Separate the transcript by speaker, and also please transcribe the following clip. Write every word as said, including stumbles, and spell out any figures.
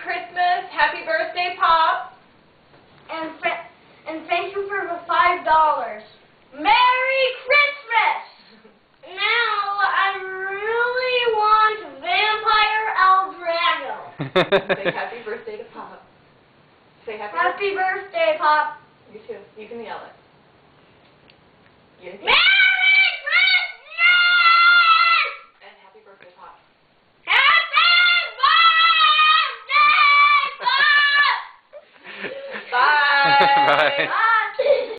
Speaker 1: Christmas. Happy birthday, Pop.
Speaker 2: And and thank you for the five dollars. Merry Christmas! Now I really want Vampire El Drago.
Speaker 1: Say happy birthday to Pop. Say happy,
Speaker 2: Happy birthday, Pop.
Speaker 1: You too. You can yell it. You
Speaker 2: Merry